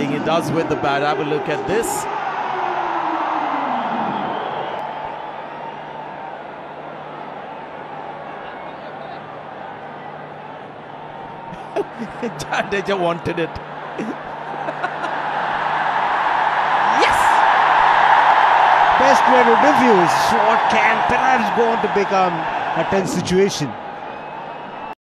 think he does with the bat. Have a look at this. Jadeja wanted it. Yes! Best way to diffuse what can perhaps go on to become a tense situation.